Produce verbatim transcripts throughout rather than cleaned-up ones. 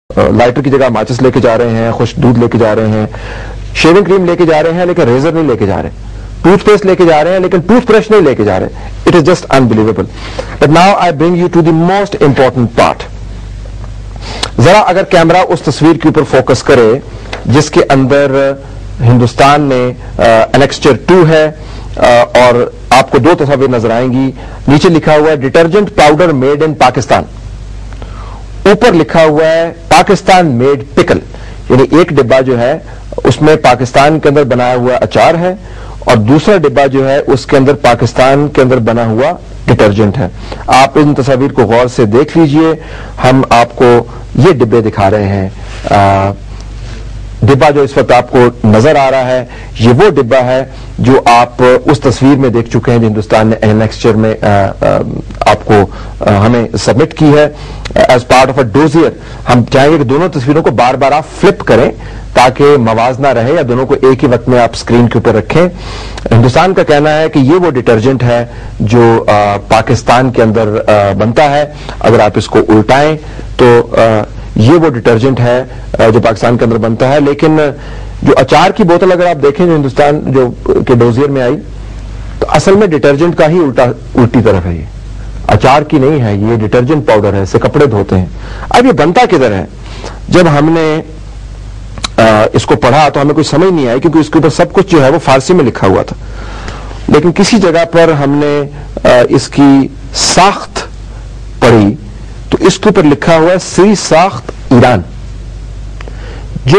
Lighter کی جگہ ماچس لے کے جا رہے ہیں, خشک دودھ لے کے جا رہے ہیں, شیونگ کریم لے کے جا رہے ہیں لیکن ریزر نہیں لے کے جا رہے, ٹوتھ پیسٹ لے کے جا رہے ہیں لیکن ٹوتھ برش نہیں لے کے جا رہے. It is just unbelievable. But now I bring you to the most important part. ذرا اگر کیمرہ اس تصویر کے اوپر فوکس کرے جس کے اندر ہندوستان میں انیکسچر ٹو ہے اور آپ کو دو تصاویر نظر آئیں گی. نیچے لکھا ہوا ہے detergent powder made in Pakistan, اوپر لکھا ہوا ہے پاکستان میڈ پکل. یعنی ایک ڈبہ جو ہے اس میں پاکستان کے اندر بنایا ہوا اچار ہے اور دوسرا ڈبہ جو ہے اس کے اندر پاکستان کے اندر بنا ہوا ڈٹرجنٹ ہے. آپ ان تصاویر کو غور سے دیکھ لیجئے. ہم آپ کو یہ ڈبے دکھا رہے ہیں. ڈبہ جو اس وقت آپ کو نظر آ رہا ہے یہ وہ ڈبہ ہے جو آپ اس تصویر میں دیکھ چکے ہیں جو ہندوستان نے انیکسچر میں آپ کو ہمیں سبمٹ کی ہے as part of a dossier. ہم چاہیں گے کہ دونوں تصویروں کو بار بار آپ فلپ کریں تاکہ موازنہ رہے یا دونوں کو ایک ہی وقت میں آپ اسکرین کے اوپر رکھیں. ہندوستان کا کہنا ہے کہ یہ وہ ڈٹرجنٹ ہے جو پاکستان کے اندر بنتا ہے. اگر آپ اس کو الٹائیں تو یہ وہ ڈٹرجنٹ ہے جو پاکستان کے اندر بنتا ہے. لیکن جو اچار کی بوتل اگر آپ دیکھیں جو ہندوستان جو کہ ڈوزیئر میں آئی تو اصل میں ڈٹرجنٹ کا ہی الٹا الٹی طرف ہے. یہ اچار کی نہیں ہے, یہ ڈٹرجنٹ پاؤڈر ہے, اس سے کپڑے دھوتے ہیں. اب یہ بنتا کدھر ہے؟ جب ہم نے اس کو پڑھا تو ہمیں کوئی سمجھ نہیں آئی کیونکہ اس کے اوپر سب کچھ جو ہے وہ فارسی میں لکھا ہوا تھا. لیکن کسی جگہ پر ہم نے اس کی ساخت پڑھی تو اس کے اوپر لکھا ہوا ہے سری ساخت ایران. جو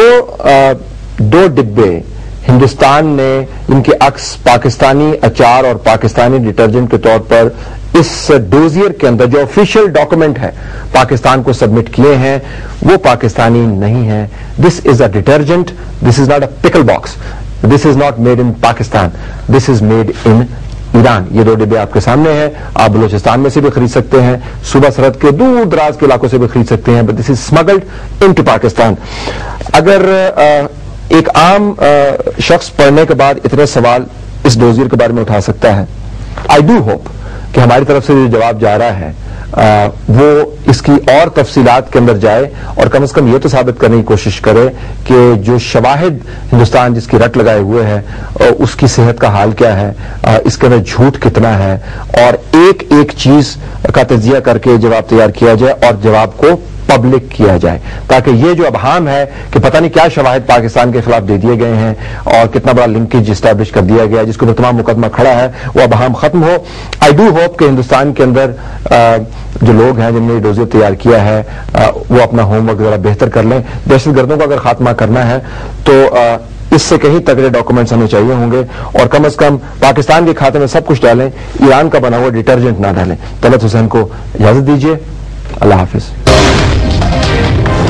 دو ڈبے ہندوستان نے ان کے عکس پاکستانی اچار اور پاکستانی ڈٹرجنٹ کے طور پر اس ڈوزیئر کے اندر جو آفیشیل ڈاکومنٹ ہے پاکستان کو سبمٹ کیے ہیں وہ پاکستانی نہیں ہے. This is a detergent, this is not a pickle box, this is not made in Pakistan, this is made in Iran. یہ دو ڈبے آپ کے سامنے ہیں. آپ بلوچستان میں سے بھی خرید سکتے ہیں, صوبہ سرحد کے دور دراز کے علاقوں سے بھی خرید سکتے ہیں, but this is smuggled into Pakistan. اگر ایک عام شخص پڑھنے کے بعد اتنے سوال اس ڈوزیئر کے بارے میں اٹھا سکتا ہے, آئی ڈو ہوپ کہ ہماری طرف سے جو جواب جا رہا ہے وہ اس کی اور تفصیلات کے اندر جائے اور کم از کم یہ تو ثابت کرنے کی کوشش کرے کہ جو شواہد ہندوستان جس کی رٹ لگائے ہوئے ہے اس کی صحت کا حال کیا ہے, اس کے اندر جھوٹ کتنا ہے, اور ایک ایک چیز کا تجزیہ کر کے جواب تیار کیا جائے اور جواب کو پبلک کیا جائے تاکہ یہ جو ابہام ہے کہ پتہ نہیں کیا شواہد پاکستان کے خلاف دے دیے گئے ہیں اور کتنا بڑا لنکیج اسٹیبلش کر دیا گیا جس کو تمام مقدمہ کھڑا ہے, وہ ابہام ختم ہو. آئی ڈو ہوپ کہ ہندوستان کے اندر جو لوگ ہیں جن نے ڈوزیئر تیار کیا ہے وہ اپنا ہوم ورک ذرا بہتر کر لیں. دہشت گردوں کا اگر خاتمہ کرنا ہے تو اس سے کہیں تگڑے ڈاکومنٹس ہمیں چاہیے ہوں گے اور کم از کم پاکستان کے کھاتے میں سب کچھ ڈالیں, ایران کا بنا ہوا ڈٹرجنٹ نہ ڈالیں. طلعت حسین کو اجازت دیجیے. اللہ حافظ.